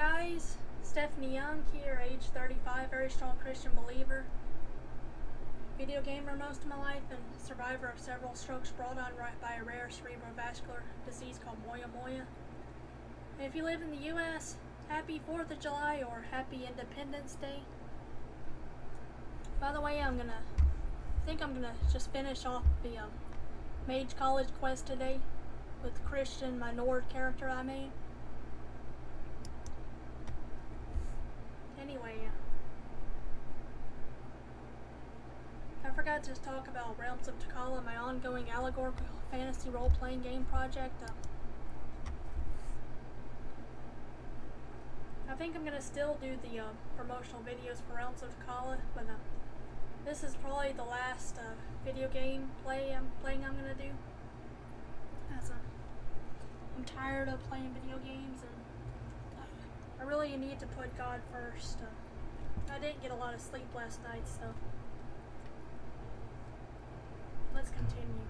guys, Stephanie Young here, age 35, very strong Christian believer, video gamer most of my life, and survivor of several strokes brought on by a rare cerebrovascular disease called moya moya. And if you live in the U.S., happy 4th of July or happy Independence Day. By the way, I think I'm gonna just finish off the Mage College quest today with the Christian, my Nord character I made. Anyway, I forgot to talk about Realms of Takala, my ongoing allegorical fantasy role-playing game project. I think I'm gonna still do the promotional videos for Realms of Takala, but this is probably the last video game I'm gonna do. As I'm tired of playing video games, and I really need to put God first. I didn't get a lot of sleep last night, so let's continue.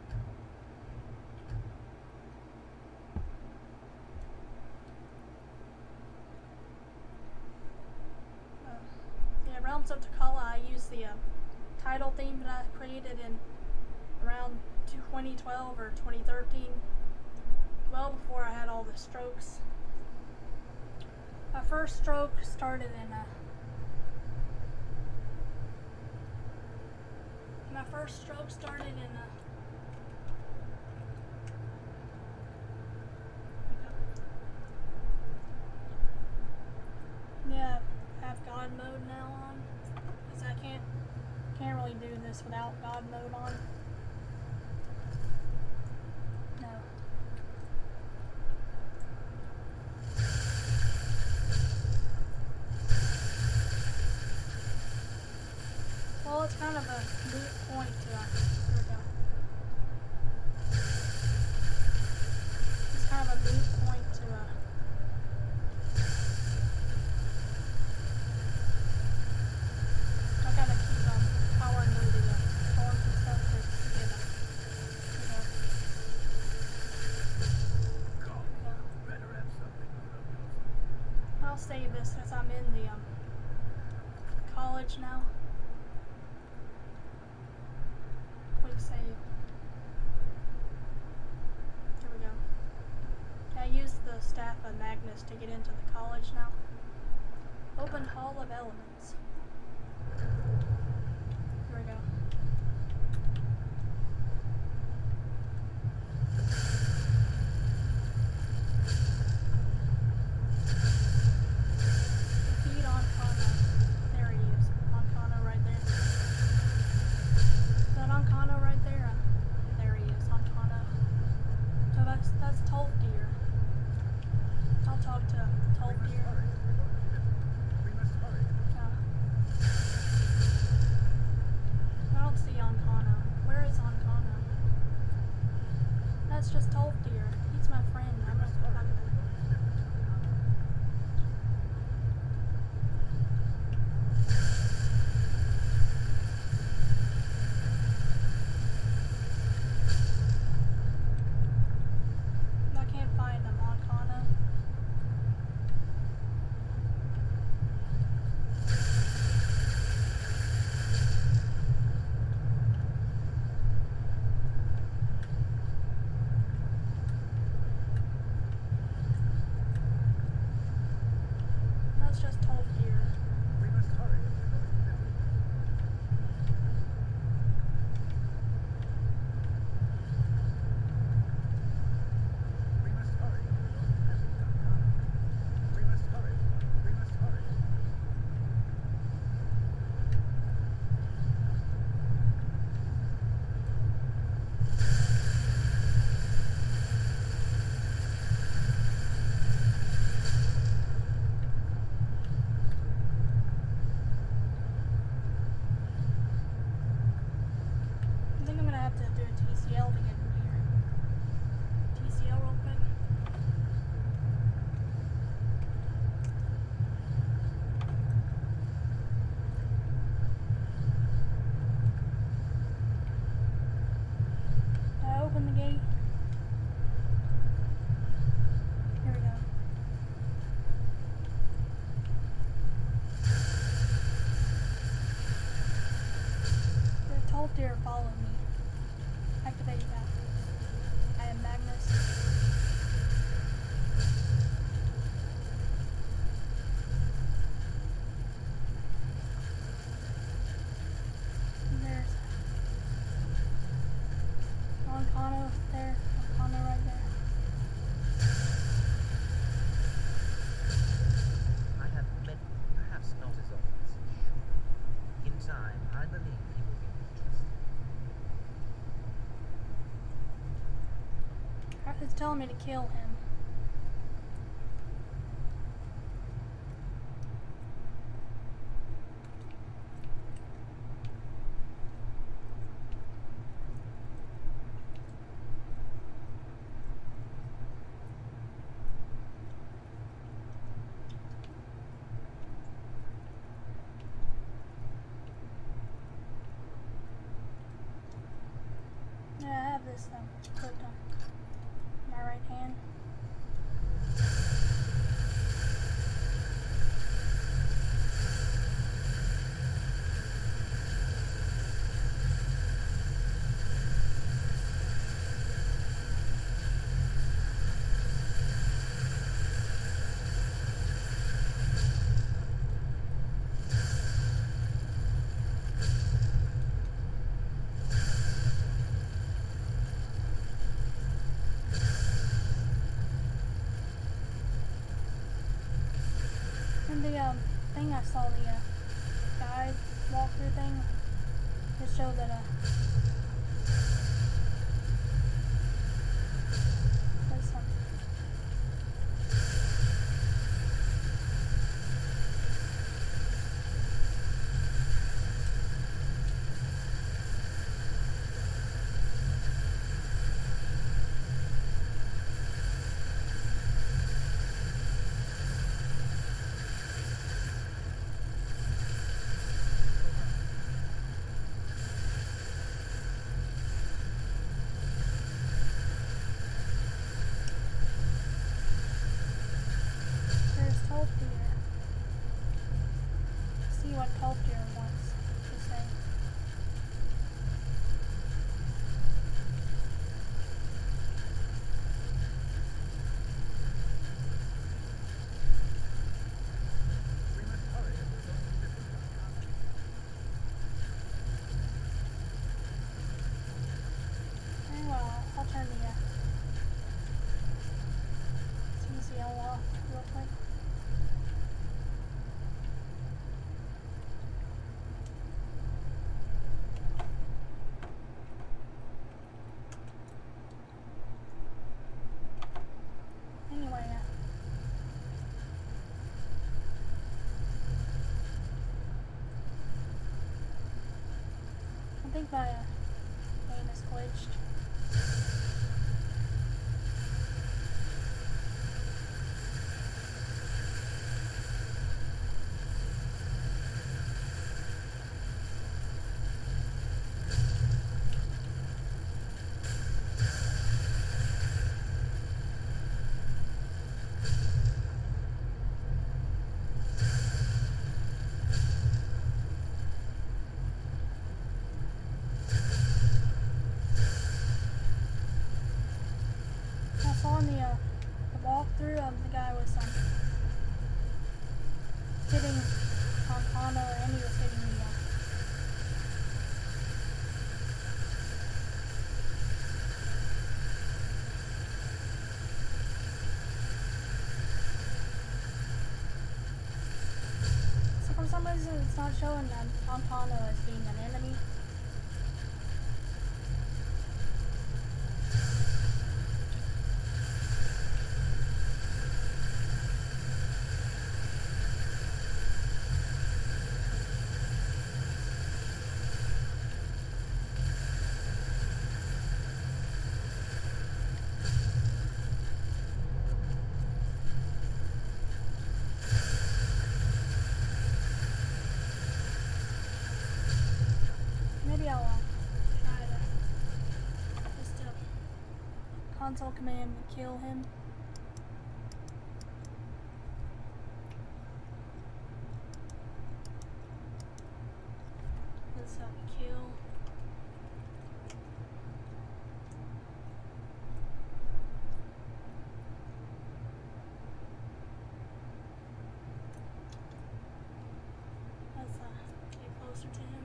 Yeah, Realms of Takala, I use the title theme that I created in around 2012 or 2013, well before I had all the strokes. My first stroke started in yeah, I have God mode now on, because I can't really do this without God mode on. No. Well, it's kind of a moot point to, here we go. It's kind of a moot point to, I gotta keep, powering through the, storms and stuff to get, I'll save this as I'm in the, college now. Save. Here we go. I use the staff of Magnus to get into the college now. Open Hall of Elements. Here we go. Defeat Ancana. There he is. Ancana right there. Is that Ancana right there? There he is, Ancana. So that's Tolfdir. I'll talk to Tolfdir. I don't see Ancana. Where is Ancana? That's just Tolfdir. He's my friend. I'm not gonna... I can't find him, Ancana. telling me to kill him. Yeah, I have this clipped on my right hand. And the thing I saw, the guide walkthrough thing, it showed that there's some. There's Tolkien. See what Tolkien wants to say. Very well, I'll turn the TCL off real quick. Anyway, I think my game is glitched. I saw in the walkthrough, the guy was hitting Fontana, and he was hitting the so for some reason it's not showing Fontana as being an enemy. Maybe I'll try to just console command and kill him. Let's kill. Let's get closer to him.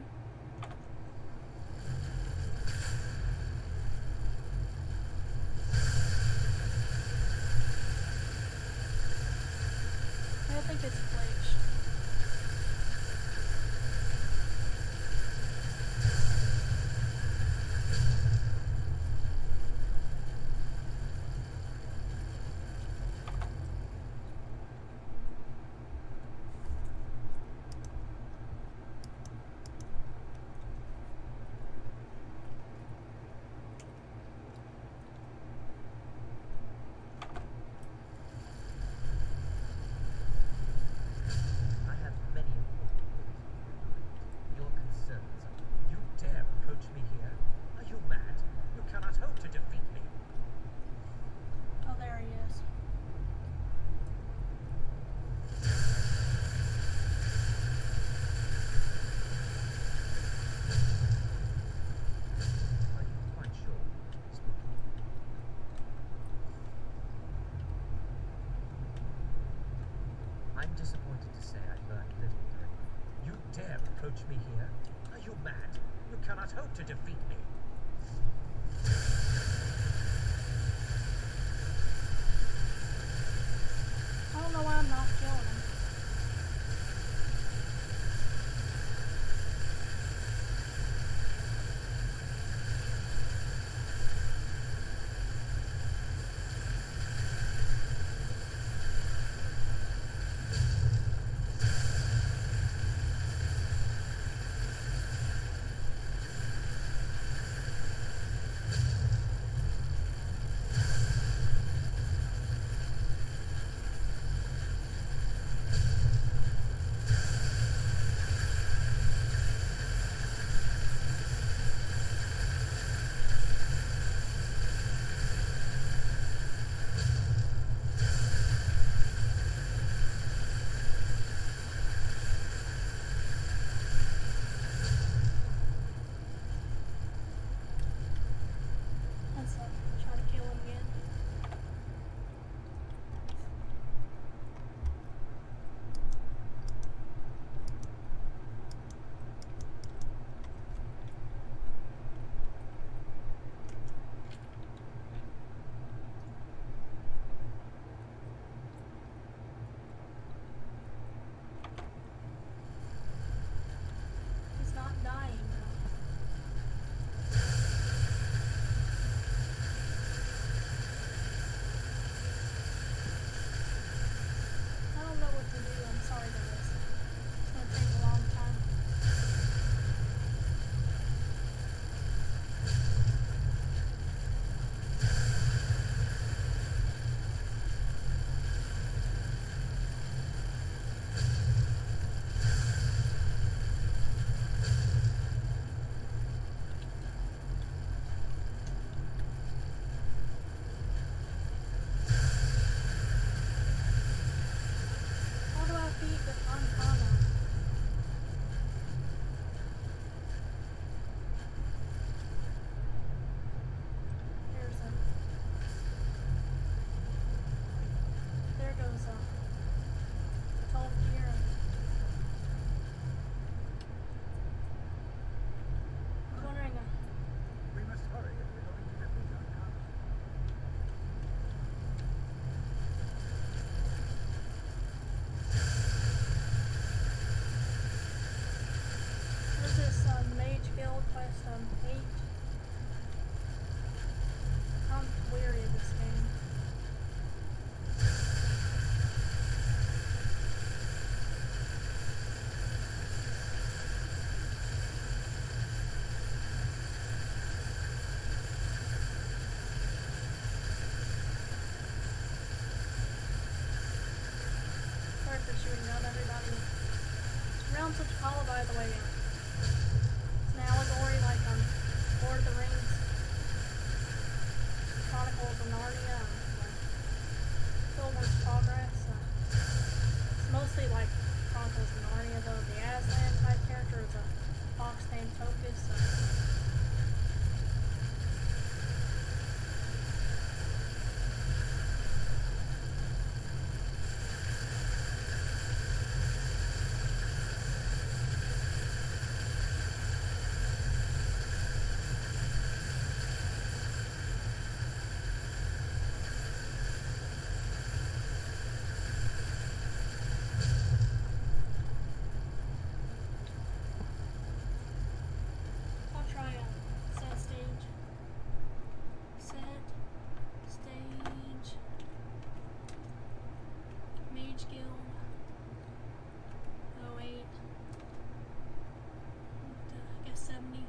I don't think it's glitched. sunburnt little thing. You dare approach me here? Are you mad? You cannot hope to defeat me. I don't know why I'm not killing him. Try to kill him again. He's not dying though. I don't know what to do. I'm sorry guys. It's gonna take a long time. How do I beat the Fontana? There's a... There goes a... Tall deer. I was wondering... We must hurry if we're going to defeat Archmage. There's this Mage Guild quest 8. I'm weary of this game. Sorry for shooting down everybody. Realms of Kala, by the way. It's an allegory like Lord of the Rings, Chronicles of Narnia, Pilgrim's Progress. It's mostly like Chronicles of Narnia though. The Aslan type character is a fox named Tokus. I'll try a set stage. Set stage. Mage Guild. 08. I guess 70.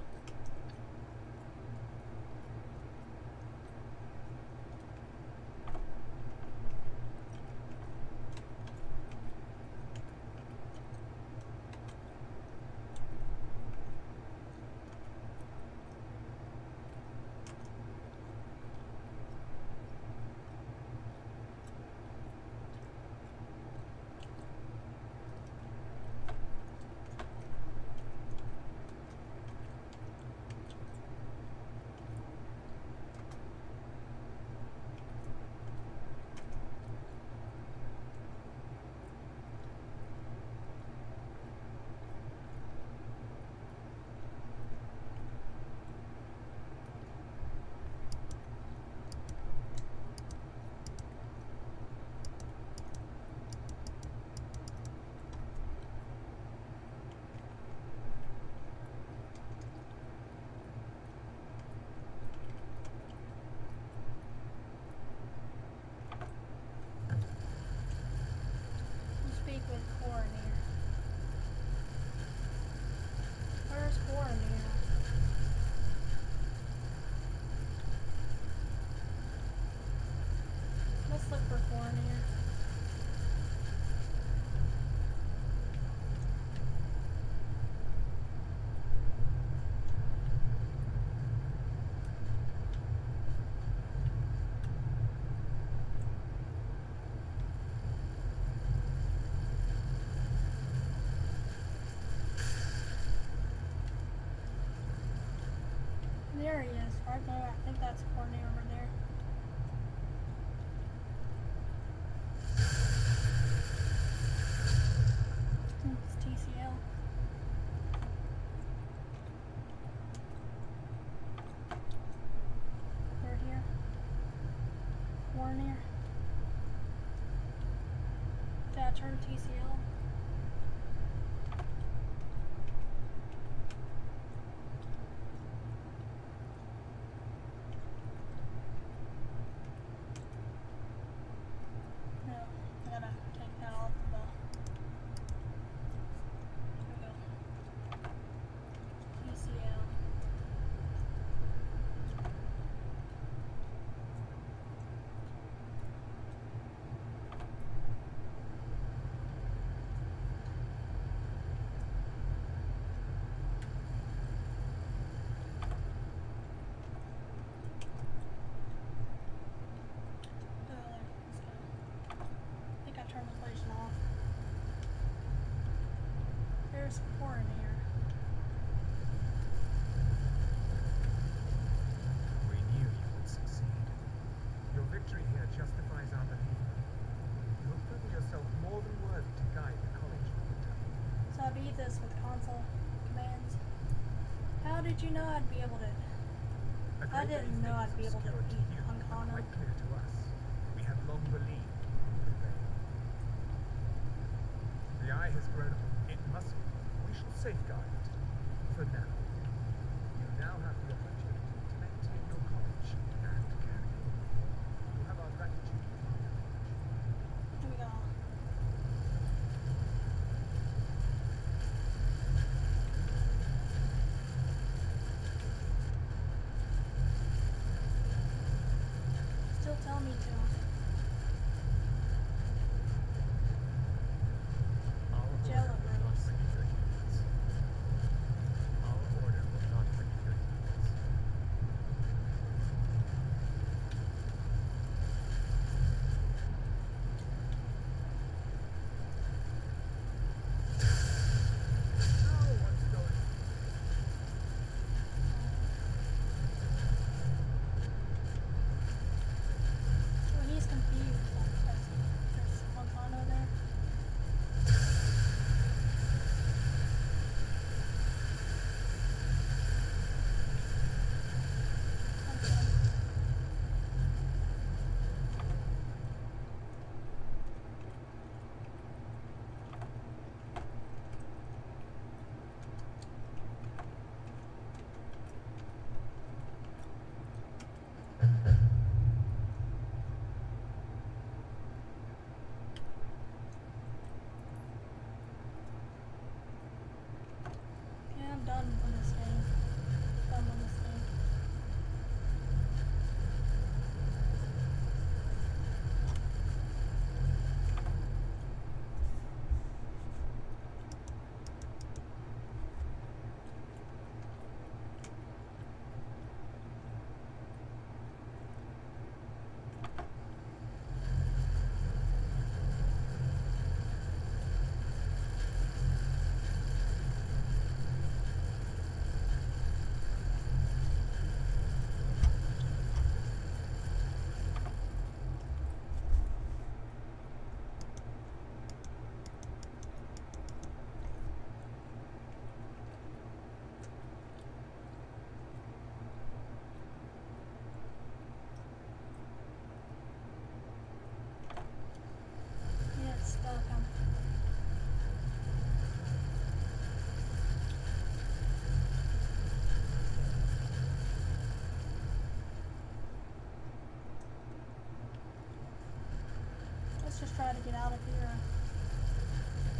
get core in here. Where's core in here? Let's look for core in here. There he is, right there. I think that's Courtney over there. It's TCL. They're here. Warnier. Did I turn TCL? There's core in here. We knew you would succeed. Your victory here justifies our belief. You have proven yourself more than worthy to guide the college. So I beat this with console commands. How did you know I'd be able to? I didn't know I'd be able to beat Ancana. Quite clear to us. We have long believed you would prevail. The eye has grown upon it must be. We shall safeguard it. For now. You now have the opportunity to maintain your college and carry on. You have our gratitude for your knowledge. Here we go. Still tell me to. Jello Bros. Our order will not bring you your deeds. Oh, what's going on? Well, he's confused. There's Montano there. Yeah, I'm done with this game. Done with this game. Yeah, it's stuck. Let's just try to get out of here.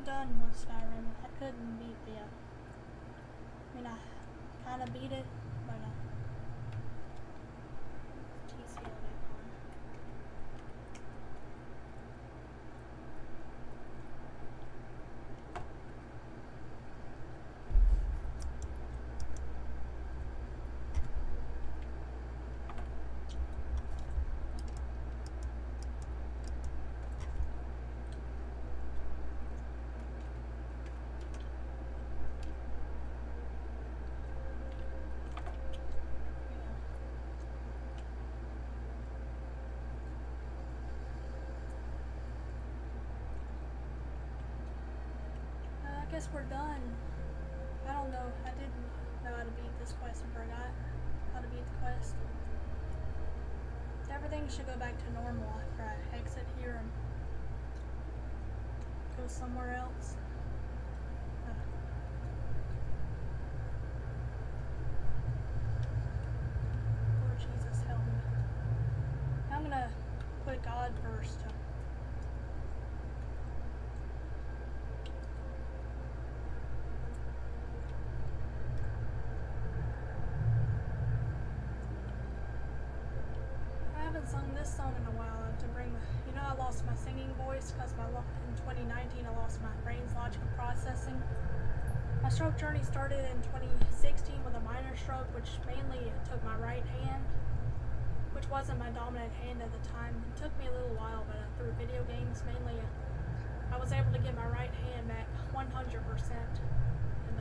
done with Skyrim. I couldn't beat the, I mean, I kind of beat it, but, TCL back on. I guess we're done. I don't know. I didn't know how to beat this quest and forgot how to beat the quest. Everything should go back to normal after I exit here and go somewhere else. Lord Jesus, help me. I'm gonna put God first. Sung this song in a while to bring the, you know, I lost my singing voice because in 2019 I lost my brain's logical processing. My stroke journey started in 2016 with a minor stroke, which mainly took my right hand, which wasn't my dominant hand at the time. It took me a little while, but through video games mainly, I was able to get my right hand back 100%. And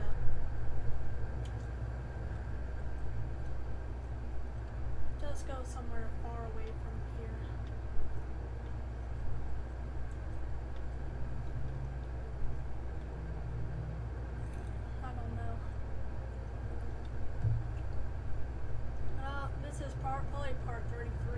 just go somewhere far away from here. I don't know. This is probably part 33.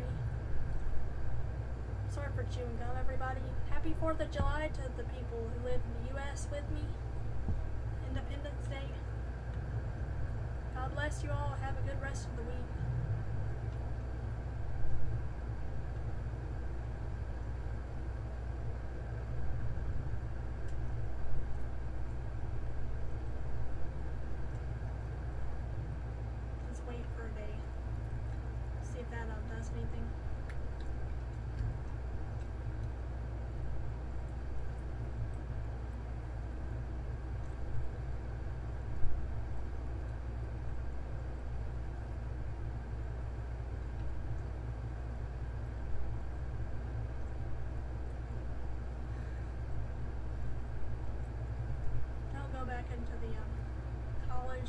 Sorry for chewing gum, everybody. Happy 4th of July to the people who live in the U.S. with me. Independence Day. God bless you all. Have a good rest of the week. Wait for a day. See if that does anything. I'll go back into the college.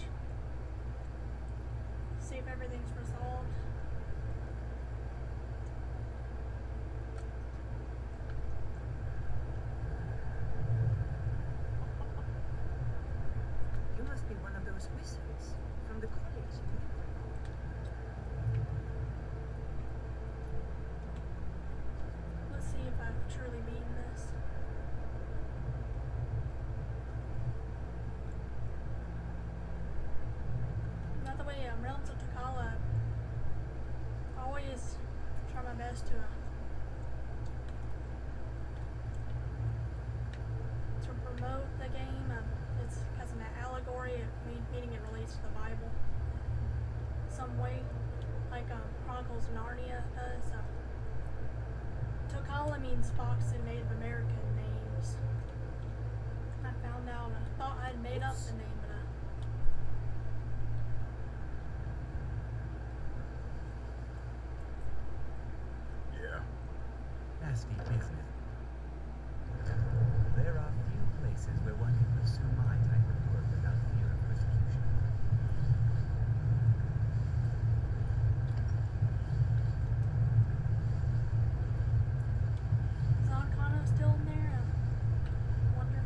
See if everything's resolved. You must be one of those wizards from the college. Let's see if I've truly beaten this. By the way, Realms of Takala, I always try my best to promote the game. It's because of the allegory of meaning it relates to the Bible some way, like Chronicles of Narnia does. Takala means fox in Native American names. I found out, I thought I'd made up the name, but nasty business. There are few places where one can pursue my type of work without fear of persecution. is Ancano still in there? I wonder.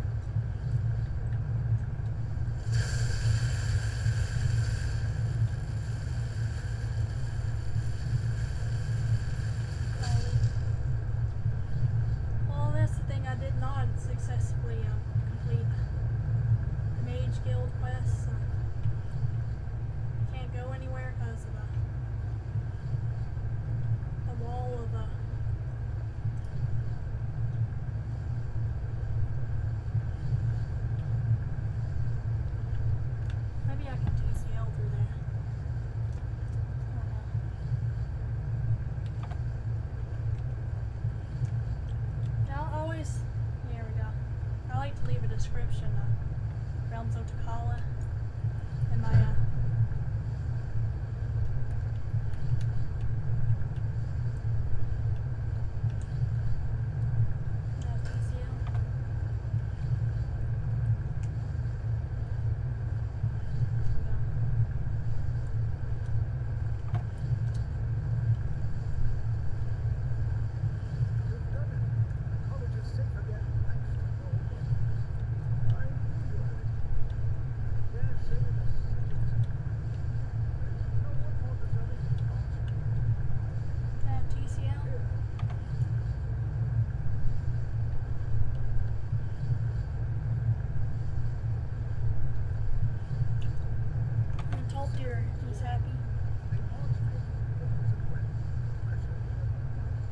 like to leave a description of Realms of Takala in my You've done it. The college is safe again, thanks to your work. I knew you had it. I dare say the city is There's no one more deserving than Archmage. that TCL. Here. And told her he's happy. The Archmage represent well. I shall be at my house.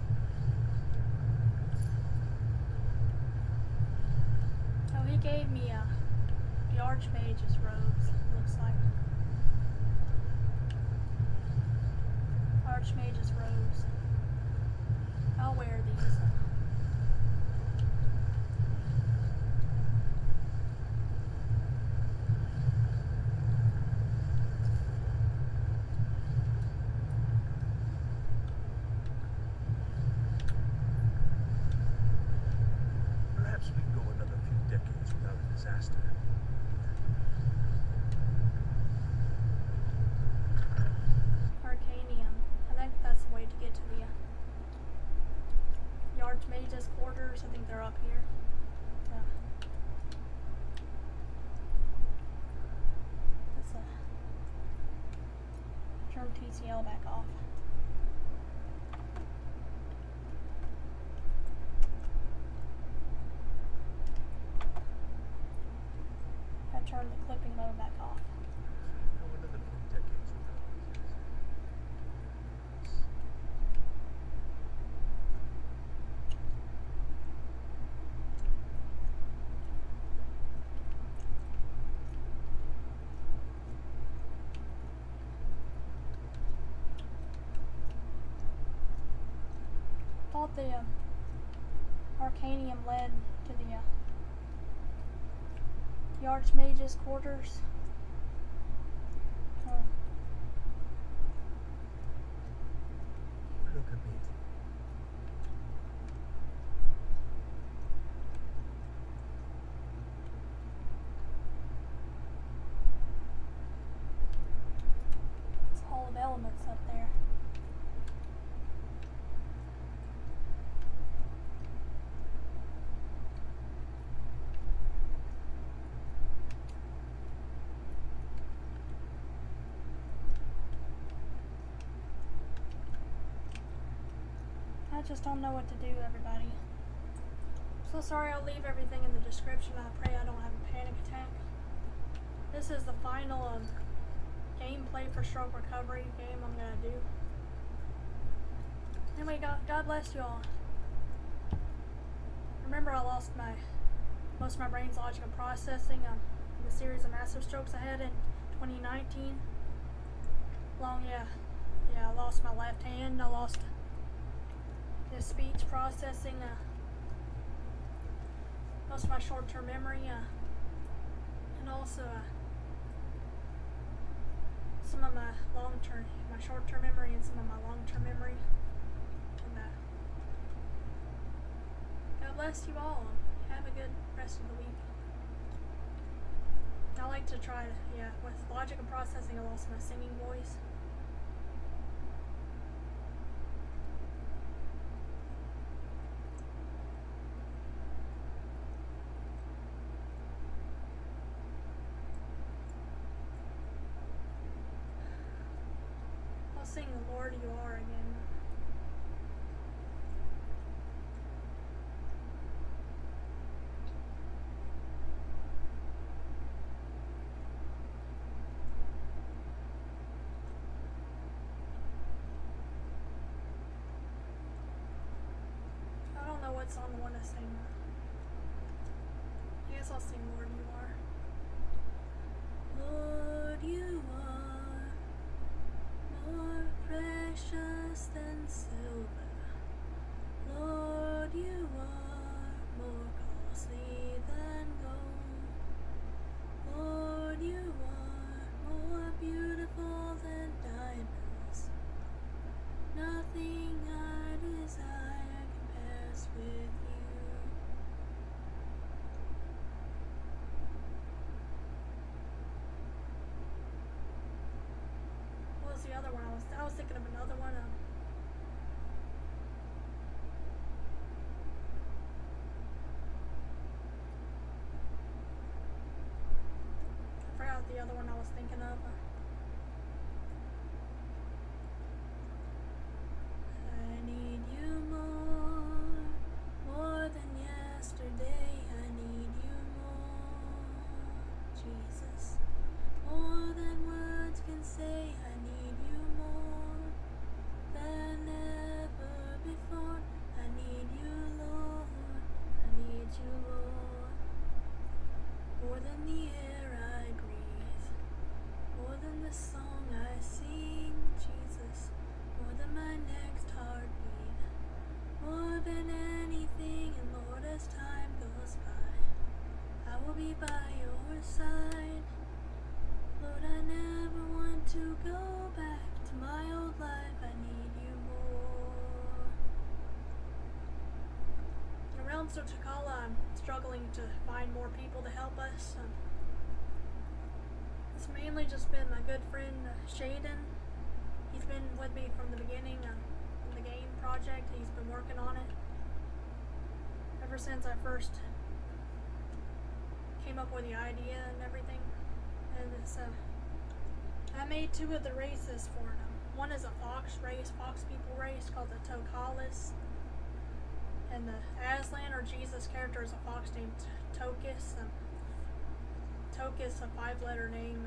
So he gave me the Archmage's robes, looks like. Archmage's robes. I'll wear these. Perhaps we can go another few decades without a disaster. Arcanium. I think that's the way to get to the Archmage's quarters. I think they're up here. Yeah. Let's turn TCL back off. I turned the clipping mode back off. Go another few decades without a disaster. Thought the Arcanium led to the Archmage's quarters. Look a bit. It's Hall of Elements up there. I just don't know what to do, everybody. So sorry, I'll leave everything in the description. I pray I don't have a panic attack. This is the final gameplay for Stroke Recovery game I'm gonna do. Anyway, God bless you all. Remember, I lost most of my brain's logic and processing on the series of massive strokes I had in 2019. I lost my left hand. I lost the speech processing, most of my short-term memory, and also some of my short-term memory and some of my long-term memory. And God bless you all. Have a good rest of the week. I like to try to, with logic and processing, I lost my singing voice. I'll sing The Lord You Are again. I don't know what song I want to sing. I guess I'll sing Lord You Are. Lord, you are more precious than silver. Lord, you are more costly than was thinking of another one. I forgot the other one I was thinking of. I need you more than yesterday. I need you more, Jesus. More than words can say. I need you more than ever before. I need you, Lord. I need you, Lord. More than the air I breathe. More than the song I sing, Jesus. More than my next heartbeat. More than anything, and Lord, as time goes by, I will be by your side. Lord, I never want to go back to my old life. I need you more. In the realms of Takala, I'm struggling to find more people to help us. It's mainly just been my good friend Shaden. He's been with me from the beginning in the game project. He's been working on it ever since I first came up with the idea and everything. And it's I made 2 of the races for them. One is a fox race, fox people race called the Tokalis. And the Aslan or Jesus character is a fox named Tokus. Tokus, a 5-letter name.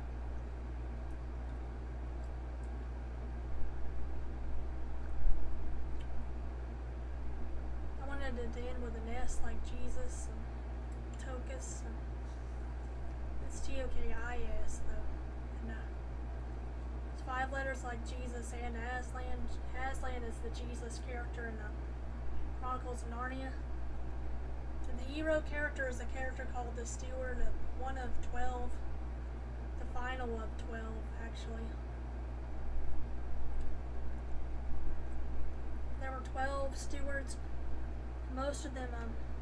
I wanted it to end with an S like Jesus and Tokus. It's T-O-K-I-S though. And it's 5 letters like Jesus and Aslan. Aslan is the Jesus character in the Chronicles of Narnia. And the hero character is a character called the Steward, one of 12. The final of 12, actually. There were 12 stewards. Most of them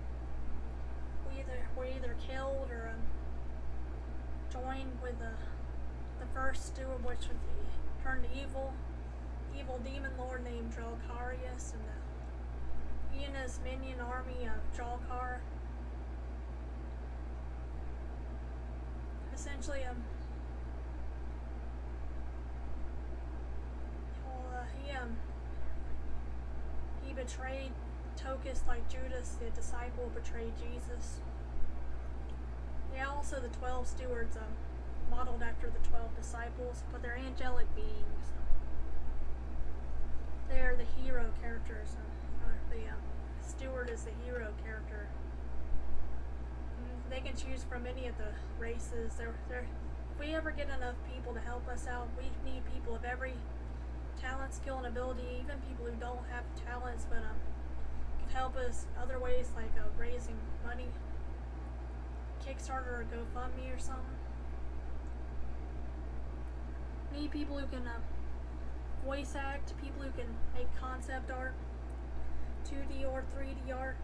were either killed or joined with the first steward, which was turned evil demon lord named Drelkarius, and he and his minion army of Jalkar. Essentially, he betrayed Tokus like Judas, the disciple, betrayed Jesus. Yeah, also the 12 stewards modeled after the 12 disciples, but they're angelic beings. They're the hero characters. The steward is the hero character. They can choose from any of the races. If we ever get enough people to help us out, we need people of every talent, skill, and ability, even people who don't have talents but could help us other ways, like raising money, Kickstarter or GoFundMe or something. Need people who can voice act, people who can make concept art, 2D or 3D art,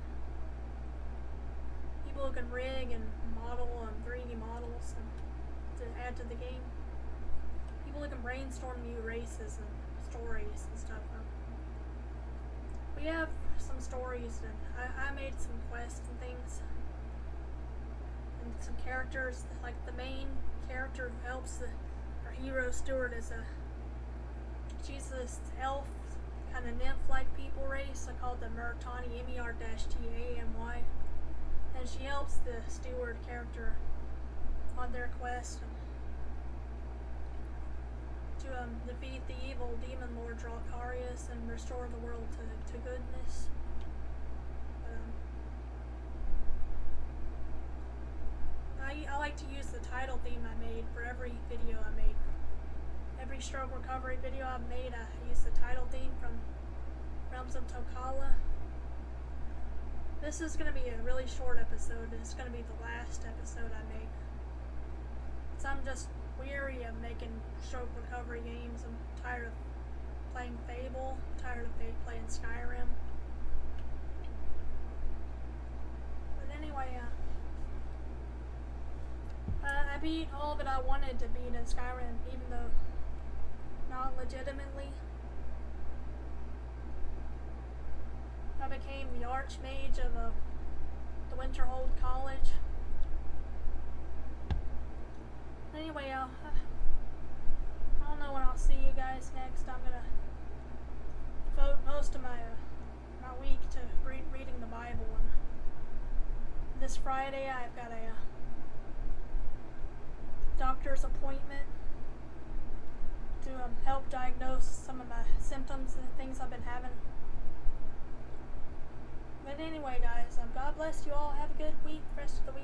people who can rig and model 3D models to add to the game, people who can brainstorm new races and stories and stuff. We have some stories, and I made some quests and things, and some characters. Like the main character who helps our hero steward is she's this elf, kind of nymph-like people race called the Mertani, M-E-R-T-A-M-Y, and she helps the steward character on their quest to defeat the evil demon lord Drelkarius and restore the world to goodness. I like to use the title theme I made for every video I made. Every stroke recovery video I've made, I use the title theme from Realms of Takala. This is going to be a really short episode. It's going to be the last episode I make. So I'm just weary of making stroke recovery games. I'm tired of playing Fable, tired of playing Skyrim. But anyway, I beat all that I wanted to beat in Skyrim, even though not legitimately. I became the Archmage of the Winterhold College. Anyway, I don't know when I'll see you guys next. I'm gonna devote most of my week to reading the Bible. And this Friday, I've got a doctor's appointment to help diagnose some of my symptoms and things I've been having. But anyway, guys, God bless you all. Have a good week, rest of the week.